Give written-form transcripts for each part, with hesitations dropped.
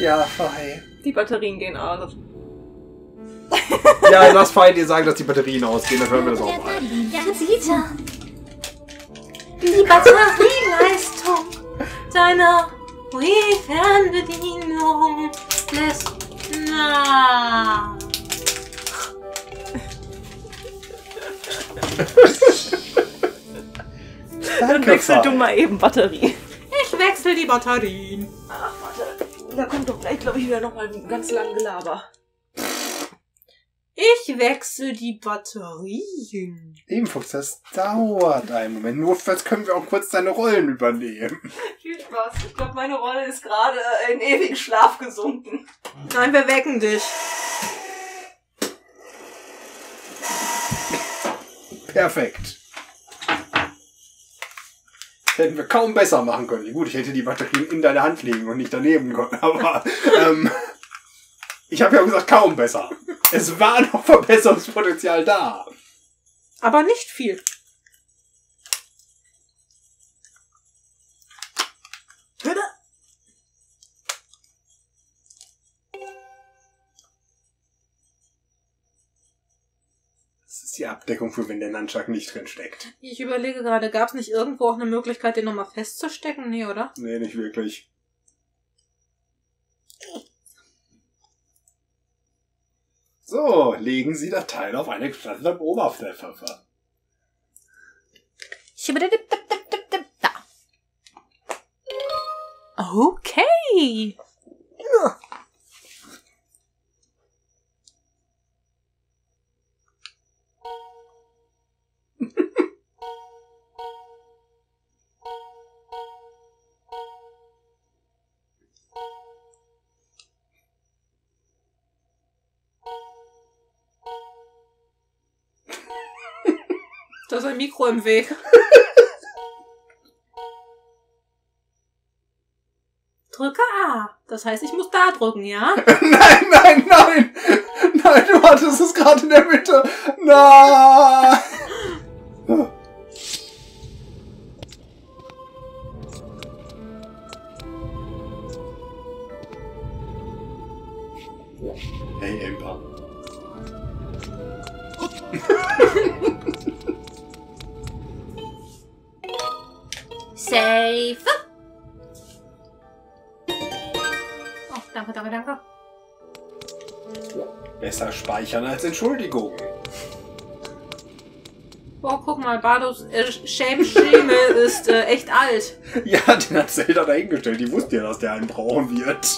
Ja, Fei. Die Batterien gehen aus. Ja, lass Fei dir sagen, dass die Batterien ausgehen, dann hören wir das auch mal. Ja, Zita. Die Batterieleistung deiner Wii-Fernbedienung lässt nach. Dann wechsel du mal eben Batterien. Ich wechsle die Batterien. Ach, warte. Da kommt doch gleich, glaube ich, wieder nochmal ein ganz lang Gelaber. Ich wechsle die Batterien. Ebenfalls, das dauert einen Moment. Notfalls können wir auch kurz deine Rollen übernehmen. Viel Spaß. Ich glaube, meine Rolle ist gerade in ewigen Schlaf gesunken. Nein, wir wecken dich. Perfekt. Hätten wir kaum besser machen können. Gut, ich hätte die Batterien in deiner Hand liegen und nicht daneben können, aber ich habe ja gesagt, kaum besser. Es war noch Verbesserungspotenzial da. Aber nicht viel. Das ist die Abdeckung für wenn der Nunchuck nicht drin steckt. Ich überlege gerade, gab es nicht irgendwo auch eine Möglichkeit, den nochmal festzustecken? Nee, oder? Nee, nicht wirklich. So, legen Sie das Teil auf eine gestattete Oberfläche. Da. Okay. Da ist ein Mikro im Weg. Drücke A. Das heißt, ich muss da drücken, ja? Nein, nein, nein! Nein, du hattest es gerade in der Mitte! Nein! Hey, Ember. Safe. Oh, danke, danke, danke. Besser speichern als Entschuldigung. Boah, guck mal, Bardos Schemel ist echt alt. Ja, den hat Zelda dahingestellt. Die wusste ja, dass der einen brauchen wird.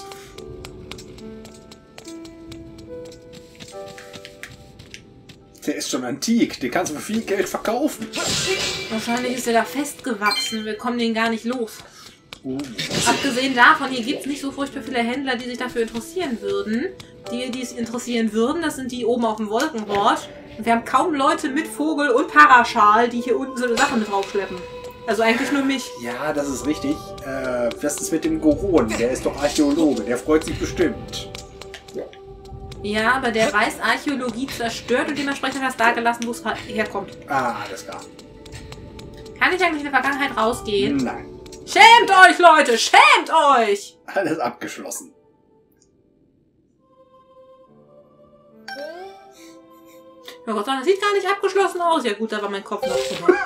Der ist schon antik. Den kannst du für viel Geld verkaufen. Wahrscheinlich ist er da festgewachsen. Wir kommen den gar nicht los. Abgesehen davon, hier gibt es nicht so furchtbar viele Händler, die sich dafür interessieren würden. Die es interessieren würden, das sind die oben auf dem Wolkenhort. Und wir haben kaum Leute mit Vogel und Paraschal, die hier unten so eine Sache mit draufschleppen. Also eigentlich nur mich. Ja, das ist richtig. Was ist mit dem Goron? Der ist doch Archäologe. Der freut sich bestimmt. Ja, aber der weiß, Archäologie zerstört und dementsprechend hat er es da gelassen, wo es herkommt. Ah, alles klar. Kann ich eigentlich in der Vergangenheit rausgehen? Nein. Schämt euch, Leute! Schämt euch! Alles abgeschlossen. Ja Gott sei Dank, das sieht gar nicht abgeschlossen aus. Ja gut, da war mein Kopf noch drüber.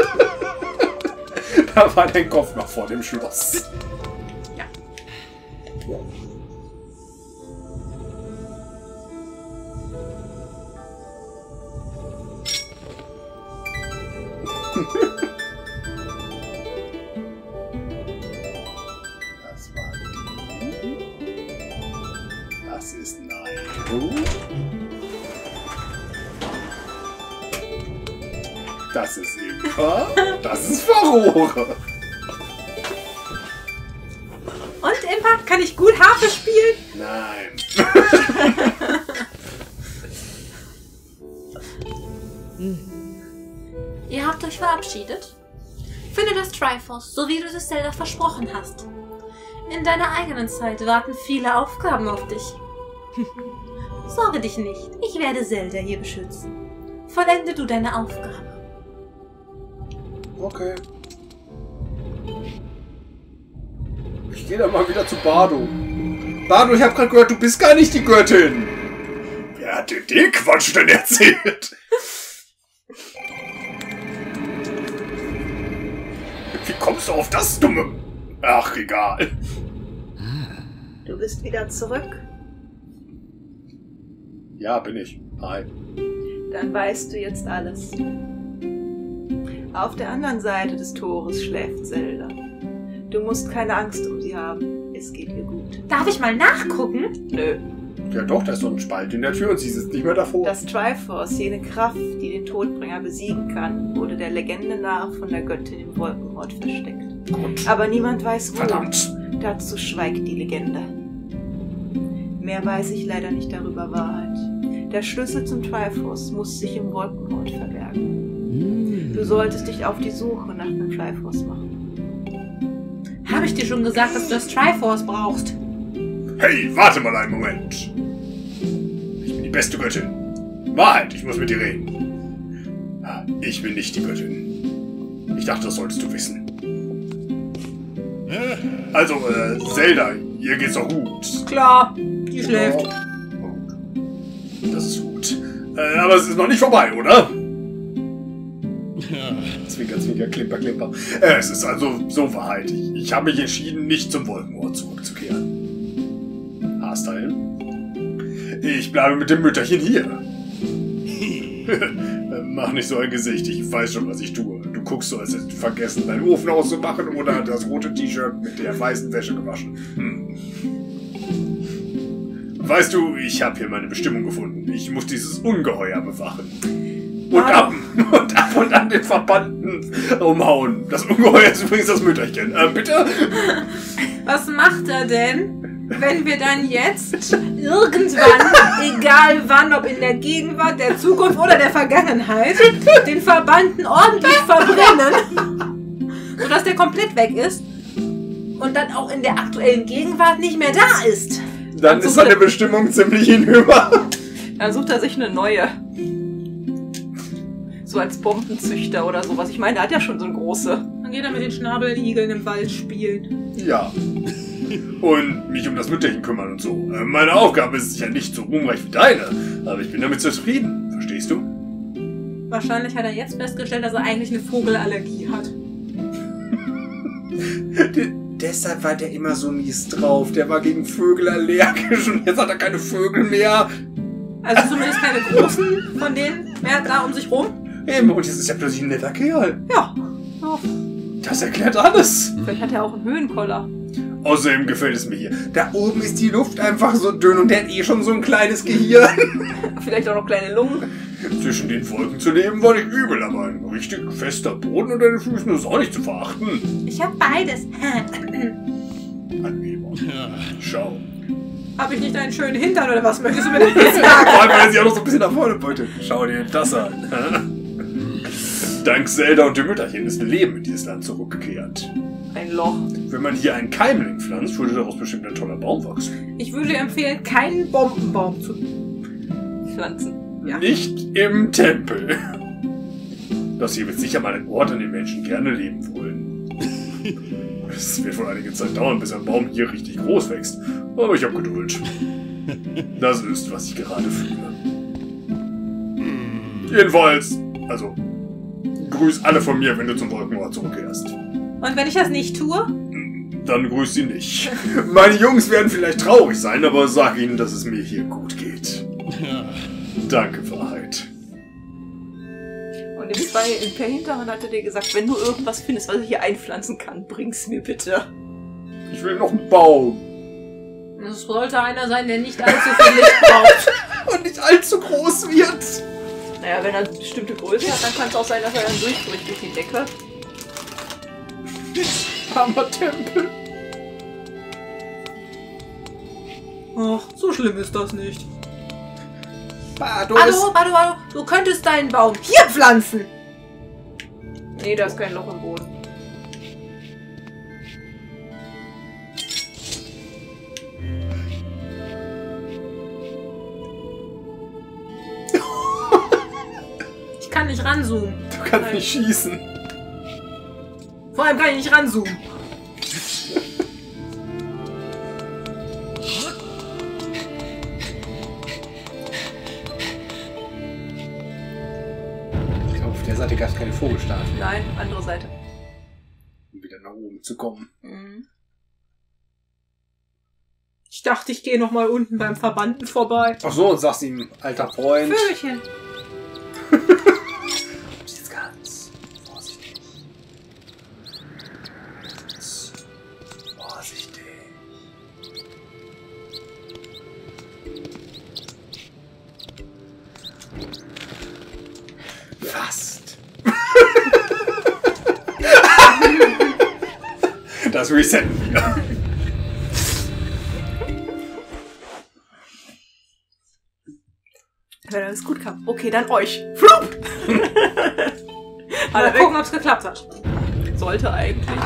Da war dein Kopf noch vor dem Schloss. Ja. Das war die. Das ist Nairo. Das ist Impa. Das ist Furore. Und Impa, kann ich gut Harfe spielen? Nein. Ihr habt euch verabschiedet? Finde das Triforce, so wie du es Zelda versprochen hast. In deiner eigenen Zeit warten viele Aufgaben auf dich. Sorge dich nicht, ich werde Zelda hier beschützen. Vollende du deine Aufgabe. Okay. Ich gehe dann mal wieder zu Bardo. Bardo, ich habe gerade gehört, du bist gar nicht die Göttin. Wer hat dir den Quatsch denn erzählt? Wie kommst du auf das dumme... Ach, egal. Du bist wieder zurück. Ja, bin ich. Hi. Dann weißt du jetzt alles. Auf der anderen Seite des Tores schläft Zelda. Du musst keine Angst um sie haben. Es geht ihr gut. Darf ich mal nachgucken? Nö. Ja doch, da ist so ein Spalt in der Tür und sie sitzt nicht mehr davor. Das Triforce, jene Kraft, die den Todbringer besiegen kann, wurde der Legende nach von der Göttin im Wolkenort versteckt. Gut. Aber niemand weiß wo. Verdammt. Dazu schweigt die Legende. Mehr weiß ich leider nicht darüber Wahrheit. Der Schlüssel zum Triforce muss sich im Wolkenort verbergen. Du solltest dich auf die Suche nach dem Triforce machen. Habe ich dir schon gesagt, dass du das Triforce brauchst? Hey, warte mal einen Moment. Ich bin die beste Göttin. Wahrheit, ich muss mit dir reden. Ich bin nicht die Göttin. Ich dachte, das solltest du wissen. Also, Zelda, ihr geht's doch gut. Klar, die schläft. Oh, gut. Das ist gut. Aber es ist noch nicht vorbei, oder? Zwinker, zwinker, klimper, klimper. Es ist also so Wahrheit. Ich habe mich entschieden, nicht zum Wolkenort zurückzukehren. Haarstyle. Ich bleibe mit dem Mütterchen hier. Mach nicht so ein Gesicht, ich weiß schon, was ich tue. Du guckst so, als hättest du vergessen, deinen Ofen auszumachen oder das rote T-Shirt mit der weißen Wäsche gewaschen. Weißt du, ich habe hier meine Bestimmung gefunden. Ich muss dieses Ungeheuer bewachen. Und ab und an den Verbannten umhauen. Das Ungeheuer ist übrigens das Mütterchen. Bitte? Was macht er denn, wenn wir dann jetzt irgendwann, egal wann, ob in der Gegenwart, der Zukunft oder der Vergangenheit, den Verbannten ordentlich verbrennen, sodass der komplett weg ist und dann auch in der aktuellen Gegenwart nicht mehr da ist? Dann ist seine Bestimmung ziemlich hinüber. Dann sucht er sich eine neue. So als Bombenzüchter oder sowas. Ich meine, der hat ja schon so eine große. Dann geht er mit den Schnabeligeln im Wald spielen. Ja. Und mich um das Mütterchen kümmern und so. Meine Aufgabe ist sicher nicht so ruhmreich wie deine, aber ich bin damit zufrieden. Verstehst du? Wahrscheinlich hat er jetzt festgestellt, dass er eigentlich eine Vogelallergie hat. Deshalb war der immer so mies drauf. Der war gegen Vögel allergisch und jetzt hat er keine Vögel mehr. Also zumindest keine großen von denen mehr da um sich rum. Eben, und jetzt ist er plötzlich ein netter Kerl. Ja. Das erklärt alles. Vielleicht hat er auch einen Höhenkoller. Außerdem gefällt es mir hier. Da oben ist die Luft einfach so dünn und der hat eh schon so ein kleines Gehirn. Vielleicht auch noch kleine Lungen. Zwischen den Wolken zu leben war nicht übel, aber ein richtig fester Boden unter den Füßen ist auch nicht zu verachten. Ich hab beides. Angeber. Schau. Hab ich nicht einen schönen Hintern oder was möchtest du mir denn jetzt sagen? Vor allem, weil er sich auch noch so ein bisschen nach vorne beutet. Schau dir das an. Dank Zelda und dem Mütterchen ist Leben in dieses Land zurückgekehrt. Ein Loch. Wenn man hier einen Keimling pflanzt, würde daraus bestimmt ein toller Baum wachsen. Ich würde empfehlen, keinen Bombenbaum zu Pflanzen. Ja. Nicht im Tempel. Das hier wird sicher mal ein Ort, an dem Menschen gerne leben wollen. Es wird wohl einige Zeit dauern, bis ein Baum hier richtig groß wächst. Aber ich habe Geduld. Das ist, was ich gerade fühle. Jedenfalls, also, grüß alle von mir, wenn du zum Wolkenort zurückkehrst. Und wenn ich das nicht tue? Dann grüß sie nicht. Meine Jungs werden vielleicht traurig sein, aber sag ihnen, dass es mir hier gut geht. Danke, Wahrheit. Und per Hinterhand hat er dir gesagt, wenn du irgendwas findest, was ich hier einpflanzen kann, bring's mir bitte. Ich will noch einen Baum. Das sollte einer sein, der nicht allzu viel Licht braucht. Und nicht allzu groß wird. Naja, wenn er eine bestimmte Größe hat, dann kann es auch sein, dass er dann durchbricht durch die Decke. Hammertempel. Ach, so schlimm ist das nicht. Bardo, Hallo, du könntest deinen Baum hier pflanzen. Nee, da ist kein Loch im Boden. Ich kann nicht ranzoomen. Du kannst nicht schießen. Vor allem kann ich nicht ranzoomen. gab es keine Vogelstatue. Nein, andere Seite. Um wieder nach oben zu kommen. Mhm. Ich dachte, ich gehe noch mal unten beim Verbanden vorbei. Ach so, und sagst ihm, alter Freund. Vögelchen. Jetzt ganz vorsichtig. Ganz vorsichtig. Fast. Das resetten wir. Wenn alles gut kam. Okay, dann euch. Flup! Mal gucken, ob es geklappt hat. Sollte eigentlich.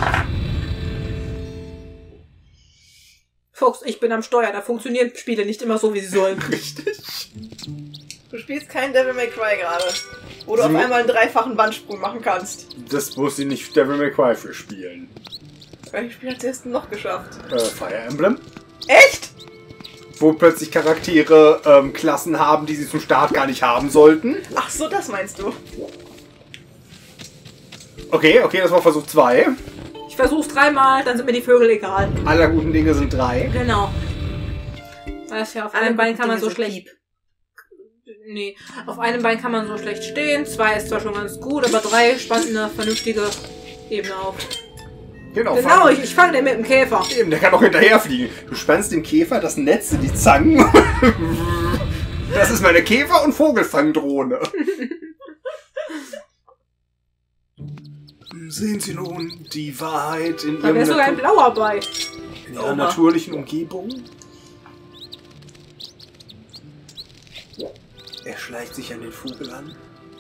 Fuchs, ich bin am Steuer. Da funktionieren Spiele nicht immer so, wie sie sollen. Richtig. Du spielst kein Devil May Cry gerade. Wo du auf einmal einen dreifachen Wandsprung machen kannst. Das muss sie nicht Devil May Cry für spielen. Welches Spiel hat sie erst noch geschafft? Fire Emblem. Echt? Wo plötzlich Charaktere Klassen haben, die sie zum Start gar nicht haben sollten. Ach so, das meinst du. Okay, das war Versuch 2. Ich versuch's 3-mal, dann sind mir die Vögel egal. Aller guten Dinge sind 3. Genau. Weißt ja, auf einem Bein kann man so schlecht... Nee, auf einem Bein kann man so schlecht stehen. 2 ist zwar schon ganz gut, aber 3 spannt eine vernünftige Ebene auf. Genau, ich fange den mit dem Käfer. Eben, der kann auch hinterherfliegen. Du spannst dem Käfer das Netz in die Zangen. Das ist meine Käfer- und Vogelfangdrohne. Sehen Sie nun die Wahrheit in Da wäre sogar ein blauer bei. in ihrer natürlichen Umgebung? Er schleicht sich an den Vogel an.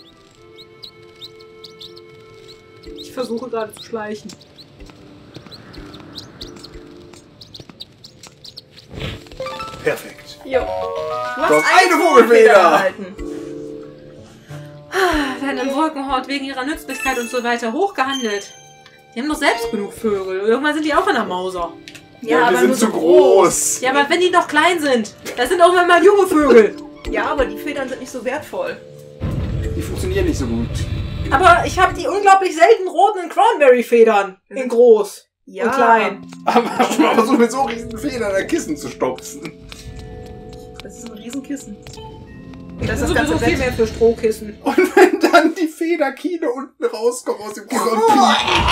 Ich versuche gerade zu schleichen. Perfekt. Jo. Du hast Doch, eine eine Vogelfeder Vogelfeder erhalten. Werden im Wolkenhort wegen ihrer Nützlichkeit und so weiter hochgehandelt. Die haben doch selbst genug Vögel. Irgendwann sind die auch in der Mauser. Ja, aber die sind nur zu groß. Ja, aber wenn die noch klein sind, das sind irgendwann mal junge Vögel. Ja, aber die Federn sind nicht so wertvoll. Die funktionieren nicht so gut. Aber ich habe die unglaublich selten roten Cranberry-Federn. In groß Ja. und klein. Aber so mit so riesen Federn ein Kissen zu stopfen. Das ist ein Riesenkissen. Das ist sowieso viel mehr für Strohkissen. Und wenn dann die Federkiene unten rauskommen aus dem Kissen und piepen.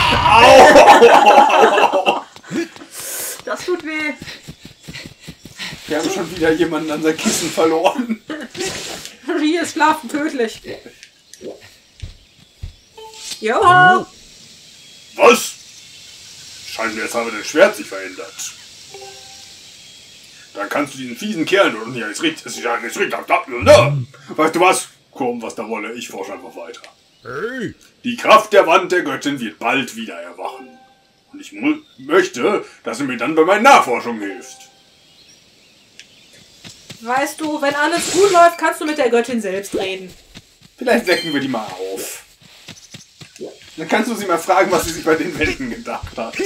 Au! Das tut weh. Wir haben schon wieder jemanden an sein Kissen verloren. Hier ist Schlafen tödlich. Joha! Was? Scheint mir, jetzt haben wir das Schwert sich verändert. Dann kannst du diesen fiesen Kerl und ja, ist richtig. Weißt du was? Komm, was da wolle, ich forsche einfach weiter. Hey. Die Kraft der Wand der Göttin wird bald wieder erwachen. Und ich möchte, dass du mir dann bei meinen Nachforschungen hilfst. Weißt du, wenn alles gut läuft, kannst du mit der Göttin selbst reden. Vielleicht wecken wir die mal auf. Dann kannst du sie mal fragen, was sie sich bei den Wänden gedacht hat.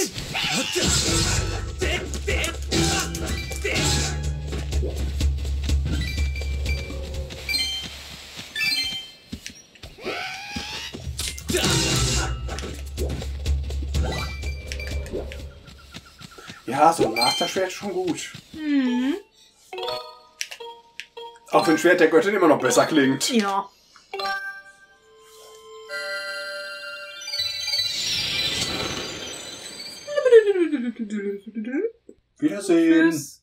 Ja, so ein Masterschwert ist schon gut. Mhm. Auch wenn Schwert der Göttin immer noch besser klingt. Ja. Wiedersehen. Tschüss.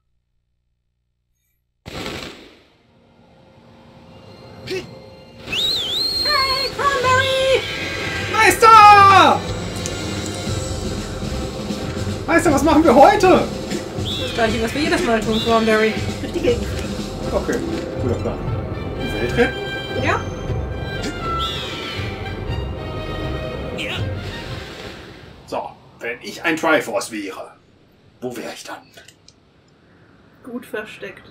Hey, Cranberry! Meister! Meister, was machen wir heute? Das gleiche, was wir jedes Mal tun, Cranberry. Durch die Gegend. Okay, guter Plan. Weltrennen? Ja? So, wenn ich ein Triforce wäre, wo wäre ich dann? Gut versteckt.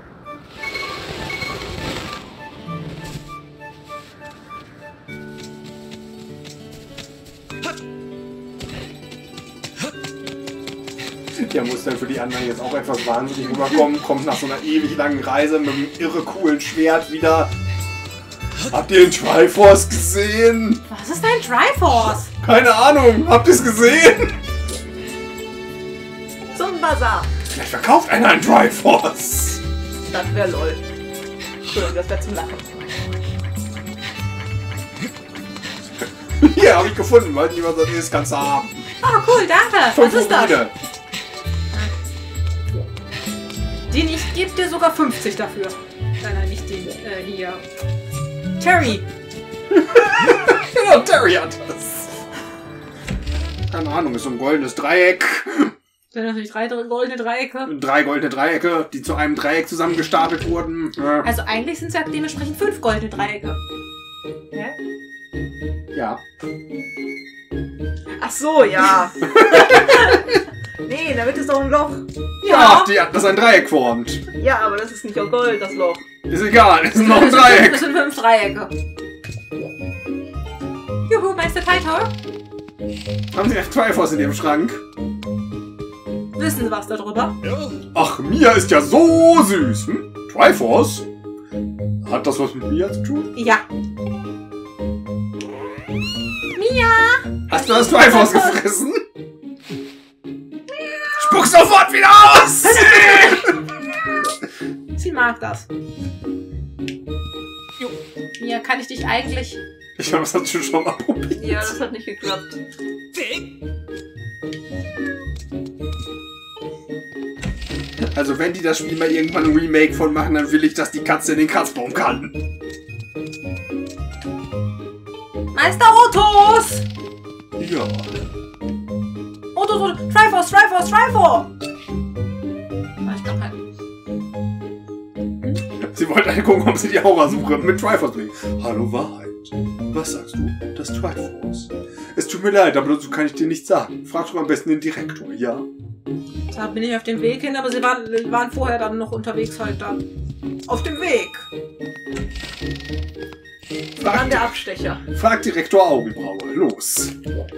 Der muss dann für die anderen jetzt auch etwas wahnsinnig rüberkommen, kommt nach so einer ewig langen Reise mit einem irre coolen Schwert wieder Habt ihr den Triforce gesehen? Was ist ein Triforce? Keine Ahnung. Habt ihr es gesehen? Zum Bazar. Vielleicht verkauft einer einen Triforce. Das wäre lol. Entschuldigung, das wäre zum Lachen. Hier, habe ich gefunden. Weiß nicht, was das ist. Kannst du haben. Oh, cool, danke. 5 Was ist das? Rubine. Ich gebe dir sogar 50 dafür. Nein, nicht den, hier. Terry. Genau, Terry hat das. Keine Ahnung, ist so ein goldenes Dreieck. Sind natürlich 3 goldene Dreiecke. 3 goldene Dreiecke, die zu einem Dreieck zusammengestapelt wurden. Ja. Also eigentlich sind es ja dementsprechend 5 goldene Dreiecke. Hä? Ja. Ach so, ja. Nee, damit ist doch ein Loch. Ja, die hat das ein Dreieck formt. Ja, aber das ist nicht aus Gold, das Loch. Ist egal, es ist noch ein Das Dreieck. sind 5 Dreiecke. Juhu, Meister Tightower. Haben Sie einen Triforce in Ihrem Schrank? Wissen Sie was darüber? Ach, Mia ist ja so süß. Hm? Triforce? Hat das was mit Mia zu tun? Ja. Mia! Hast du das Triforce gefressen? Spuck sofort wieder aus! Sie mag das. Jo. Mia, kann ich dich eigentlich... Ich glaube, das hast du schon mal probiert. Ja, das hat nicht geklappt. Also wenn die das Spiel mal irgendwann ein Remake von machen, dann will ich, dass die Katze in den Kratzbaum kann. Meister Otos! Ja. Otos, Triforce, Triforce, Triforce! Ich glaube halt. Sie wollte halt gucken, ob sie die Aurasuche mit Triforce bringen. Hallo Wahrheit. Was sagst du? Das Triforce. Es tut mir leid, aber dazu kann ich dir nichts sagen. Fragst du am besten den Direktor, ja? Da bin ich auf dem Weg hin, aber sie waren vorher dann noch unterwegs halt da. Auf dem Weg. An der Abstecher. Frag Direktor Augenbraue. Los.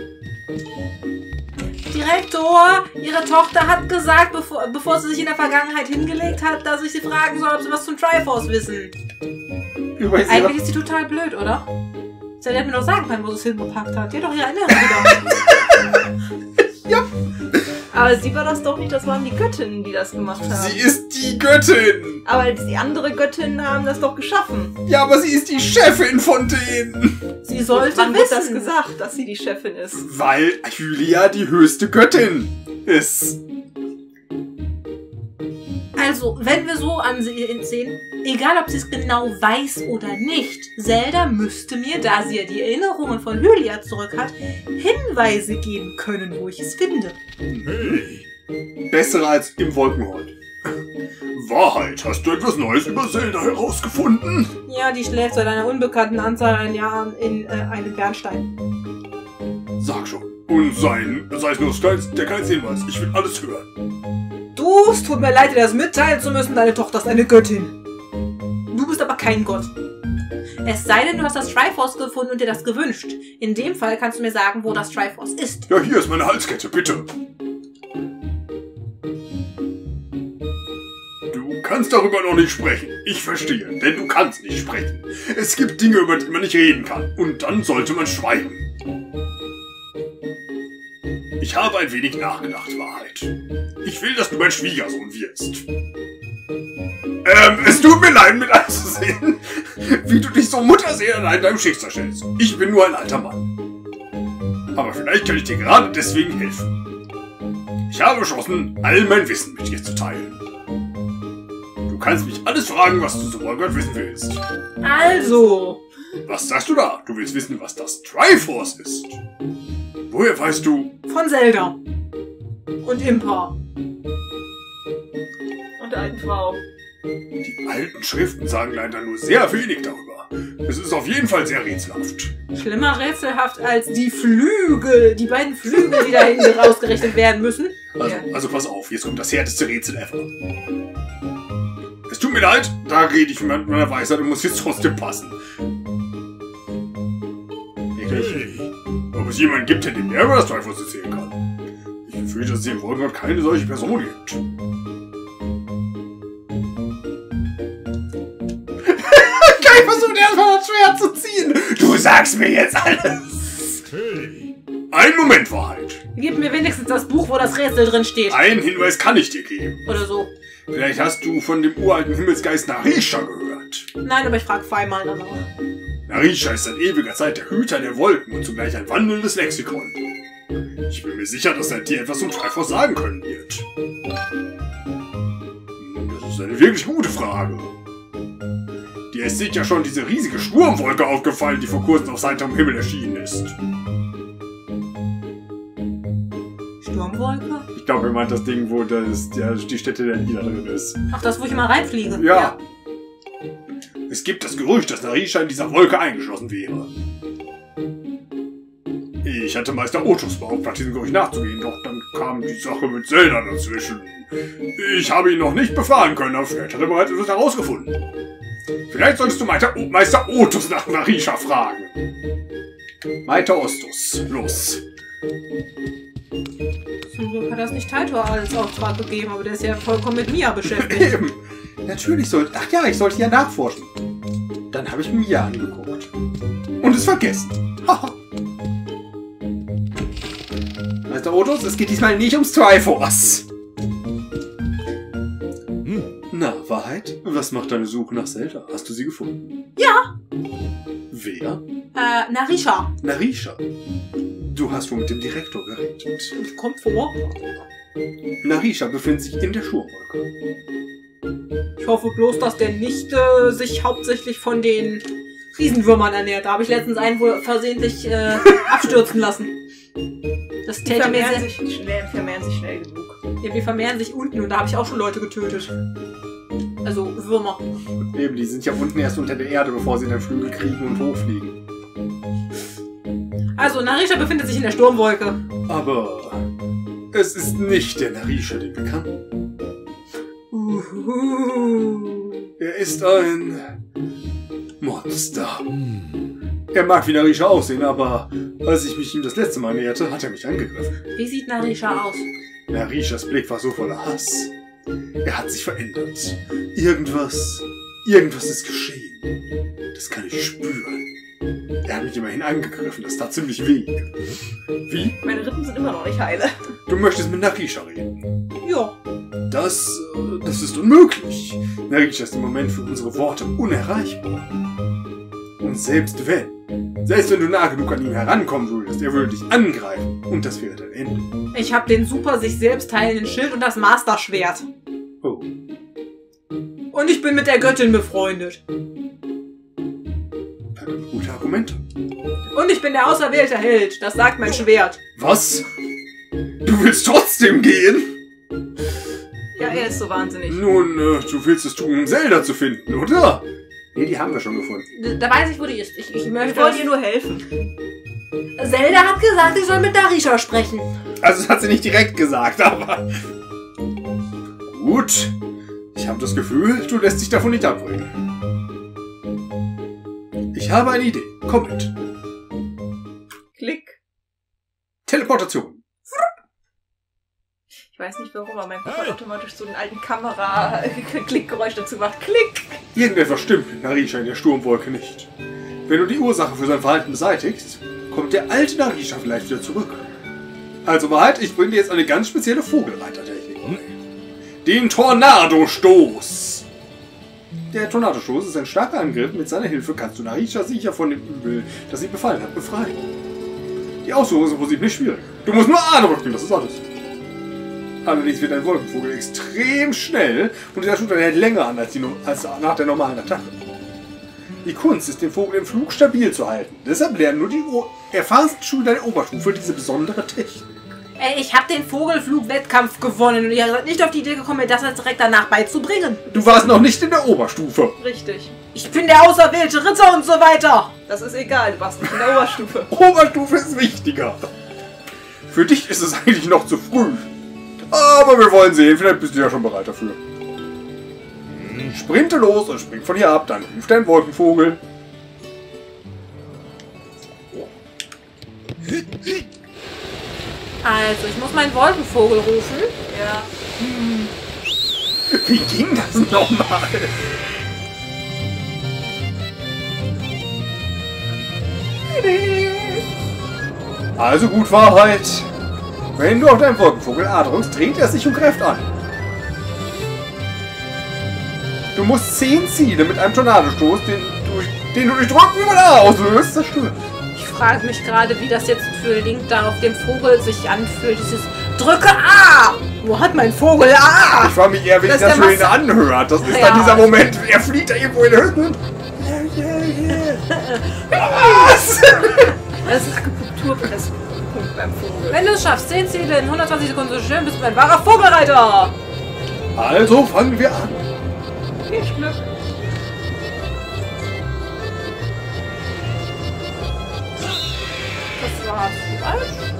Direktor, Ihre Tochter hat gesagt, bevor sie sich in der Vergangenheit hingelegt hat, dass ich sie fragen soll, ob sie was zum Triforce wissen. Übrigens, Eigentlich ist sie total blöd, oder? Sie hätte mir doch sagen können, wo sie es hingepackt hat. Die hat doch ihre Erinnerung wieder. ja. Aber sie war das doch nicht, das waren die Göttinnen, die das gemacht haben. Sie ist die Göttin. Aber die andere Göttinnen haben das doch geschaffen. Ja, aber sie ist die Chefin von denen. Sie sollte Wann wird wissen. das gesagt, dass sie die Chefin ist? Weil Hylia die höchste Göttin ist. Also, wenn wir so ansehen, egal ob sie es genau weiß oder nicht, Zelda müsste mir, da sie ja die Erinnerungen von Hylia zurück hat, Hinweise geben können, wo ich es finde. Hey. Besser als im Wolkenhort. Wahrheit, hast du etwas Neues über Zelda herausgefunden? Ja, die schläft seit einer unbekannten Anzahl an Jahren in einem Bernstein. Sag schon. Und sei es nur der kleinste Hinweis. Ich will alles hören. Du, es tut mir leid, dir das mitteilen zu müssen, deine Tochter ist eine Göttin. Du bist aber kein Gott. Es sei denn, du hast das Triforce gefunden und dir das gewünscht. In dem Fall kannst du mir sagen, wo das Triforce ist. Ja, hier ist meine Halskette, bitte. Du kannst darüber noch nicht sprechen. Ich verstehe, denn du kannst nicht sprechen. Es gibt Dinge, über die man nicht reden kann. Und dann sollte man schweigen. Ich habe ein wenig nachgedacht, Wahrheit. Ich will, dass du mein Schwiegersohn wirst. Es tut mir leid, mit anzusehen, wie du dich so mutterseelenrein deinem Schicksal stellst. Ich bin nur ein alter Mann. Aber vielleicht kann ich dir gerade deswegen helfen. Ich habe beschlossen, all mein Wissen mit dir zu teilen. Du kannst mich alles fragen, was du zu Wolgott wissen willst. Also. Was sagst du da? Du willst wissen, was das Triforce ist. Woher weißt du? Von Zelda. Und Impa. Und der alten Frau. Die alten Schriften sagen leider nur sehr wenig darüber. Es ist auf jeden Fall sehr rätselhaft. Schlimmer rätselhaft als die Flügel. Die beiden Flügel, die da hinten rausgerechnet werden müssen. Also pass auf, jetzt kommt das härteste Rätsel ever. Es tut mir leid, da rede ich mit meiner Weisheit und muss jetzt trotzdem passen. Hey, ob es jemanden gibt, der dem mehr über das Triforce erzählen kann? Ich befürchte, dass es im Wolkenort keine solche Person gibt. Geil, was du mit der Antwort? das schwer zu ziehen. Du sagst mir jetzt alles. Einen Moment, Wahrheit. Gib mir wenigstens das Buch, wo das Rätsel drin steht. Einen Hinweis kann ich dir geben. Oder so. Vielleicht hast du von dem uralten Himmelsgeist Narisha gehört. Nein, aber ich frage zweimal danach. Narisha ist seit ewiger Zeit der Hüter der Wolken und zugleich ein wandelndes Lexikon. Ich bin mir sicher, dass er dir etwas zum Triforce sagen können wird. Das ist eine wirklich gute Frage. Dir ist sicher schon diese riesige Sturmwolke aufgefallen, die vor kurzem auf heiterem Himmel erschienen ist. Sturmwolke? Ich glaube, er meint das Ding, wo die Stätte der Lila drin ist. Ach, das, wo ich immer reinfliege? Ja. Es gibt das Gerücht, dass Narisha in dieser Wolke eingeschlossen wäre. Ich hatte Meister Otus beauftragt, diesem Gerücht nachzugehen, doch dann kam die Sache mit Zelda dazwischen. Ich habe ihn noch nicht befragen können, aber vielleicht hat er bereits etwas herausgefunden. Vielleicht solltest du Meister Otus nach Narisha fragen. Meister Ostus, los. Zum Glück hat das nicht Taito als Auftrag gegeben, aber der ist ja vollkommen mit Mia beschäftigt. Eben. Natürlich sollte... Ach ja, ich sollte ja nachforschen. Dann habe ich Mia angeguckt. Und es vergessen. Haha. Meister Otus, es geht diesmal nicht ums Triforce. Na, Wahrheit? Was macht deine Suche nach Zelda? Hast du sie gefunden? Ja. Wer? Narisha. Narisha. Du hast wohl mit dem Direktor geredet. Kommt vor. Narisha befindet sich in der Sturmwolke. Ich hoffe bloß, dass der nicht sich hauptsächlich von den Riesenwürmern ernährt. Da habe ich letztens einen wohl versehentlich abstürzen lassen. Das Die täte mir vermehren sehr... sich schnell genug. Ja, die vermehren sich unten und da habe ich auch schon Leute getötet. Also Würmer. Eben, die sind ja unten erst unter der Erde, bevor sie dann Flügel kriegen und hochfliegen. Also, Narisha befindet sich in der Sturmwolke. Aber es ist nicht der Narisha, den wir kannten. Er ist ein Monster. Er mag wie Narisha aussehen, aber als ich mich ihm das letzte Mal näherte, hat er mich angegriffen. Wie sieht Narisha aus? Narishas Blick war so voller Hass. Er hat sich verändert. Irgendwas ist geschehen. Das kann ich spüren. Er hat mich immerhin angegriffen, das tat ziemlich weh. Wie? Meine Rippen sind immer noch nicht heile. Du möchtest mit Narisha reden? Ja. Das ist unmöglich. Narisha ist im Moment für unsere Worte unerreichbar. Und selbst wenn du nah genug an ihn herankommen würdest, er würde dich angreifen. Und das wäre dein Ende. Ich habe den super sich selbst heilenden Schild und das Master-Schwert. Oh. Und ich bin mit der Göttin befreundet. Gute Argumente. Und ich bin der auserwählte Held. Das sagt mein Schwert. Was? Du willst trotzdem gehen? Ja, er ist so wahnsinnig. Nun, du willst es tun, um Zelda zu finden, oder? Nee, die haben wir schon gefunden. Da weiß ich, wo die ist. Ich Ich möchte... wollte ihr nur helfen. Zelda hat gesagt, ich soll mit Narisha sprechen. Also das hat sie nicht direkt gesagt, aber... Gut. Ich habe das Gefühl, du lässt dich davon nicht abbringen. Ich habe eine Idee. Komm mit. Klick. Teleportation. Ich weiß nicht warum, aber mein Kopf hat automatisch so einen alten Kamera-Klickgeräusch dazu gemacht. Klick! Irgendetwas stimmt mit Narisha in der Sturmwolke nicht. Wenn du die Ursache für sein Verhalten beseitigst, kommt der alte Narisha vielleicht wieder zurück. Also Wahrheit, ich bringe dir jetzt eine ganz spezielle Vogelreitertechnik bei. Den Tornadostoß. Der Tornadostoß ist ein starker Angriff. Mit seiner Hilfe kannst du Narisha sicher von dem Übel, das sie befallen hat, befreien. Die Ausführung ist im Prinzip nicht schwierig. Du musst nur A drücken, das ist alles. Allerdings wird ein Wolkenvogel extrem schnell und dieser Shooter hält länger an als nach der normalen Attacke. Die Kunst ist, den Vogel im Flug stabil zu halten. Deshalb lernen nur die erfahrensten Schüler der Oberstufe diese besondere Technik. Ey, ich habe den Vogelflug-Wettkampf gewonnen und ihr seid nicht auf die Idee gekommen, mir das jetzt direkt danach beizubringen. Du warst noch nicht in der Oberstufe. Richtig. Ich bin der auserwählte Ritter und so weiter. Das ist egal, du warst nicht in der Oberstufe. Oberstufe ist wichtiger. Für dich ist es eigentlich noch zu früh. Aber wir wollen sehen, vielleicht bist du ja schon bereit dafür. Sprinte los und spring von hier ab, dann ruft dein Wolkenvogel. Also, ich muss meinen Wolkenvogel rufen. Ja. Wie ging das nochmal? Also gut, Wahrheit. Wenn du auf deinen Wolkenvogel A drückst, dreht er sich und greift an. Du musst 10 Ziele mit einem Tornadostoß, den du durch Drücken über A auslöst, zerstören. Ich frage mich gerade, wie das jetzt für Link da auf dem Vogel sich anfühlt. Dieses Drücke A! Wo hat mein Vogel A? Ich frage mich eher, wie sich das für ihn anhört. Das ist dann dieser Moment, er fliegt da irgendwo in der Hütte. Was? Das ist Akupunkturpunkt beim Vogel. Wenn du es schaffst, 10 Ziele in 120 Sekunden zu zerstören, bist du ein wahrer Vogelreiter! Also fangen wir an. Viel Glück. Das war falsch.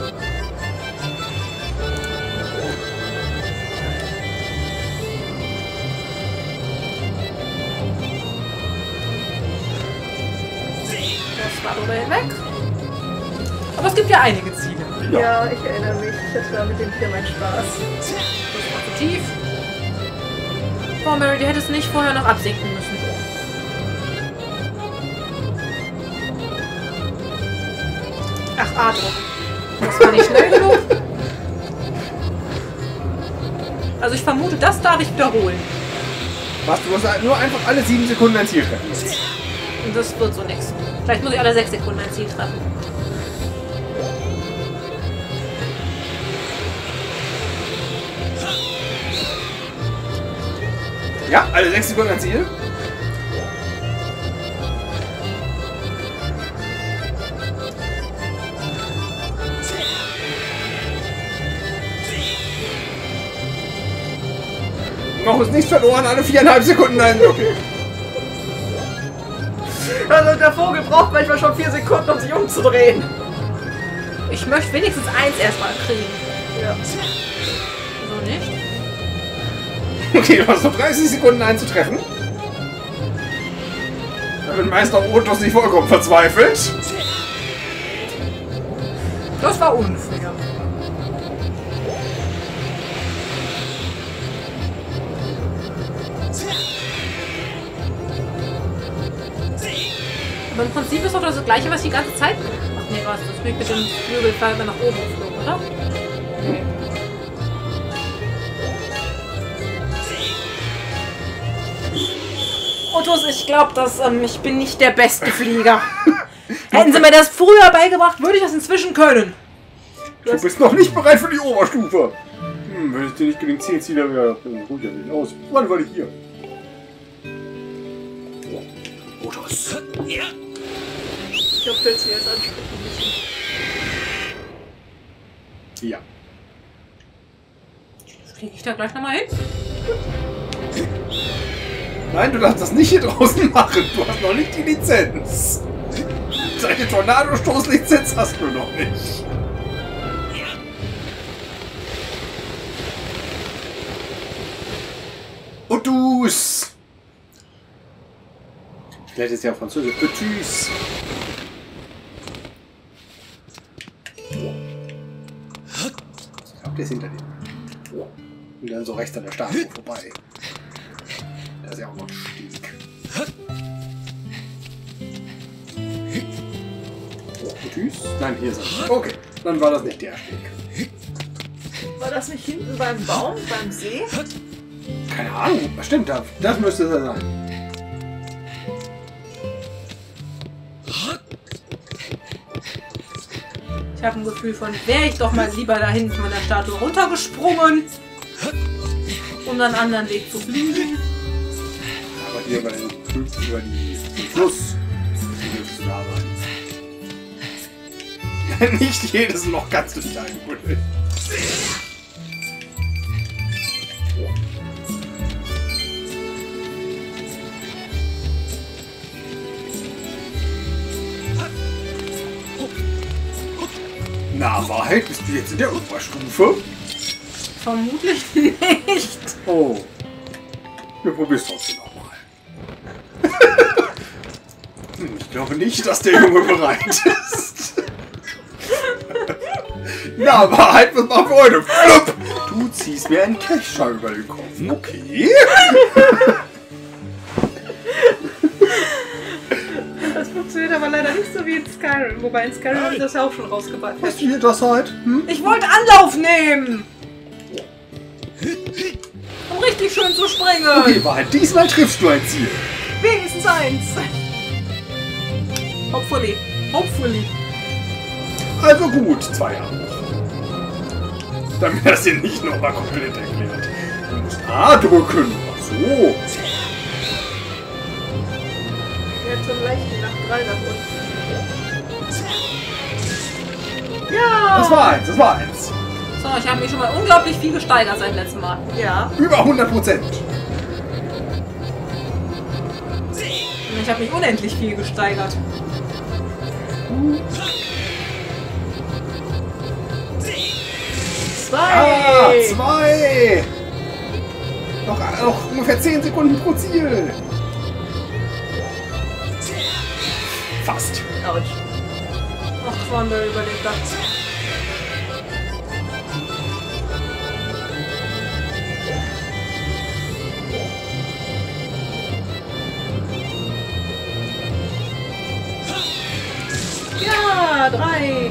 Das war drüber hinweg. Aber es gibt ja einige Ziele. Ja, ich erinnere mich. Das war mit dem Tier mein Spaß. Das war zu tief. Oh, Mary, die hättest nicht vorher noch absinken müssen. Ach, A-Druck. Das war nicht schnell genug. Also ich vermute, das darf ich wiederholen. Was, du musst nur einfach alle 7 Sekunden ein Ziel treffen. Und das wird so nix. Vielleicht muss ich alle 6 Sekunden ein Ziel treffen. Ja, alle 6 Sekunden ein Ziel. Noch ist nichts verloren, alle 4,5 Sekunden ein. Okay. Also der Vogel braucht manchmal schon 4 Sekunden, um sich umzudrehen. Ich möchte wenigstens 1 erstmal kriegen. Ja. So nicht? Okay, du hast noch 30 Sekunden einzutreffen. Da wird Meister Otos nicht vollkommen verzweifelt. Das war unfair. Aber im Prinzip ist doch das Gleiche, was die ganze Zeit... Ach nee, was? Das fliegt mit dem Flügelfall nach oben geflogen, oder? Otos, ich glaube, dass ich bin nicht der beste Flieger. Hätten sie mir das früher beigebracht, würde ich das inzwischen können. Du bist noch nicht bereit für die Oberstufe. Wenn es dir nicht gelingt, 10 Ziele, ja, ruhig ja aus. Wann war ich hier? Otos. Ich glaube, willst du jetzt ansprechen müssen. Ja. Fliege ich da gleich nochmal hin? Nein, du darfst das nicht hier draußen machen. Du hast noch nicht die Lizenz. Deine Tornadostoßlizenz hast du noch nicht. Und du's. Vielleicht ist ja auf Französisch. Tschüss. Ich glaube, der ist hinter dir. Und dann so rechts an der Statue vorbei. Da ist ja auch noch ein Stieg. Tschüss. Nein, hier ist er. Okay, dann war das nicht der Steg. War das nicht hinten beim Baum, beim See? Keine Ahnung. Stimmt, das müsste es sein. Ich habe ein Gefühl von, wäre ich doch mal lieber da hinten von der Statue runtergesprungen, um dann einen anderen Weg zu fliegen. Aber hier über den Fluss. Müsste da sein. Nicht jedes Loch kannst du nicht einbuddeln. Na, Wahrheit, bist du jetzt in der Oberstufe? Vermutlich nicht. Oh. Wir probieren es trotzdem nochmal. Ich glaube nicht, dass der Junge bereit ist. Na, Wahrheit, was machen wir heute? Flupp! Du ziehst mir einen Kescher über den Kopf. Okay. Das funktioniert aber leider nicht so wie in Skyrim. Wobei in Skyrim haben sie das ja auch schon rausgebracht. Was spielt das halt? Hm? Ich wollte Anlauf nehmen! Um richtig schön zu springen. Okay, Wahrheit. Diesmal triffst du ein Ziel. Wenigstens eins. Hopefully. Hopefully. Also gut, 2 Jahre. Damit das dir nicht nochmal komplett erklärt. Du musst A drücken. Ach so. Jetzt zum leichten nach 3 nach unten. Ja! Das war eins, das war eins. So, ich habe mich schon mal unglaublich viel gesteigert seit letztem Mal. Ja. Über 100%. Ich habe mich unendlich viel gesteigert. Ah, 2! Noch ungefähr 10 Sekunden pro Ziel. Fast. Autsch. Ach, waren wir überlebt das. Ja, 3.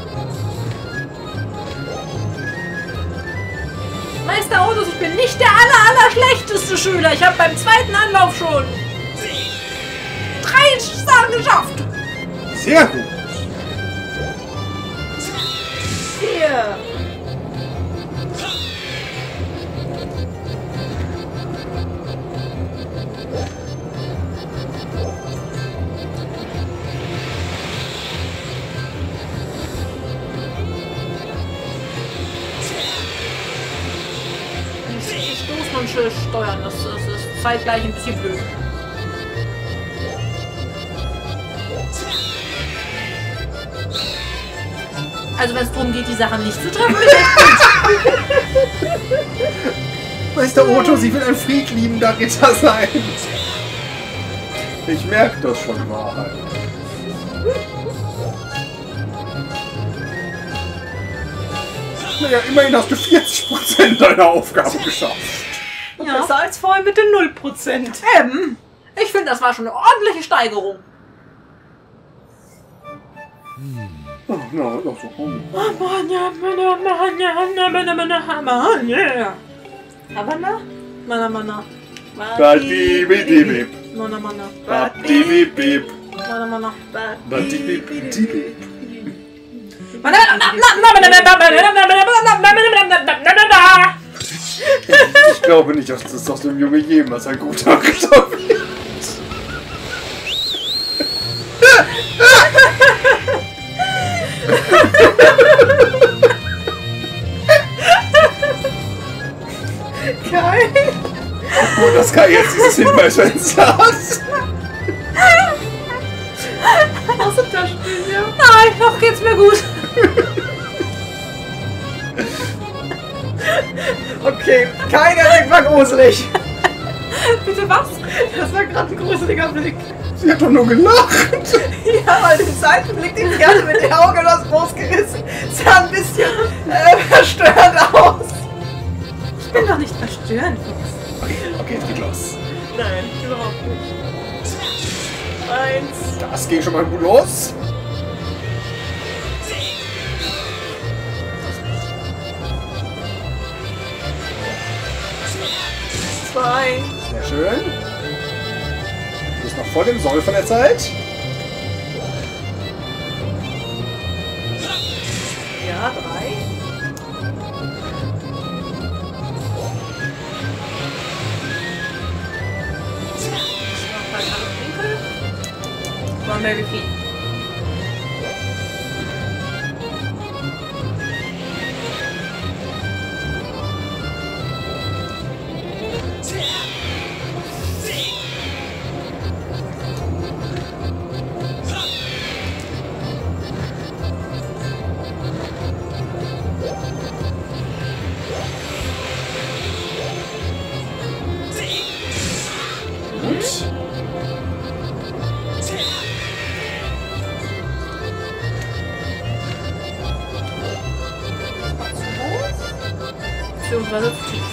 Meister Otus, ich bin nicht der allerschlechteste Schüler. Ich habe beim zweiten Anlauf schon 3 Sachen geschafft. Sehr gut. 4. Stoßen und steuern, das ist zeitgleich ein bisschen blöd. Also wenn es darum geht, die Sachen nicht zu treffen, bin ich Meister Otto, sie will ein friedliebender Ritter sein. Ich merke das schon, Wahrheit. Naja, immerhin hast du 40% deiner Aufgabe geschafft. Ja. Besser als vorhin mit den 0%. Ich finde, das war schon eine ordentliche Steigerung. Oh, na, doch so. Havana? Mana, mana. Badibidibib. Mana, mana. Badibidibib. Mana, mana. Badibidibib. Ich glaube nicht, dass das aus dem Junge jemals ein guter Ritter wird. Geil. Gut, dass Kai jetzt dieses Hinweisfenster hat. Aus dem Taschentücher. Nein, noch geht's mir gut. Okay, keiner Blick war gruselig. Bitte was? Das war gerade ein gruseliger Blick. Sie hat doch nur gelacht. Ja, weil den Seitenblick, den ich hatte mit den Augen das groß gerissen, sah ein bisschen verstörend aus. Ich bin doch nicht verstörend, Fuchs. Okay, jetzt geht los. Nein, überhaupt nicht. 1. Das ging schon mal gut los. Zwei. Sehr schön. Du bist noch vor dem Soll von der Zeit. Ja, 3. Wollen wir repeat? Beziehungsweise zu tief.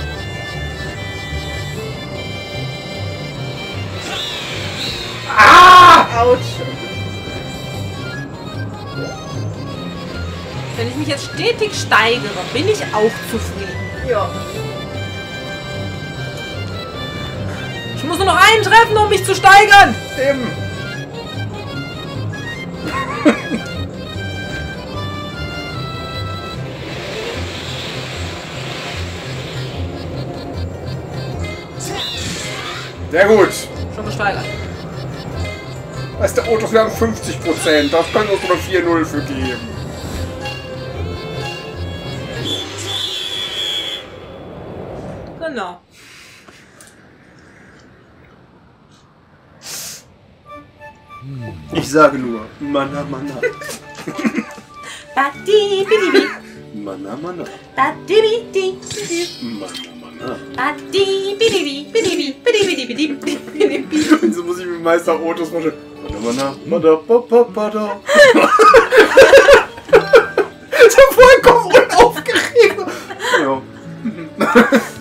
Ah! Autsch. Wenn ich mich jetzt stetig steigere, bin ich auch zufrieden. Ja. Ich muss nur noch einen treffen, um mich zu steigern. Eben. Sehr gut. Schon gesteigert. Weißt du, Autos, wir haben 50%. Das können wir uns nur 4-0 für geben. Genau. Ich sage nur, Mana, Mana. Badi-bidi-bi. Mana, Mana. Badi-bidi-bidi. Mana, Mana. Badi-bidi-bidi-bidi-bidi-bidi-bidi. Und so muss ich mit Meister Autos machen. Mana, Mana, Mana, Papa, Pada. So vollkommen unaufgeregt. Ja.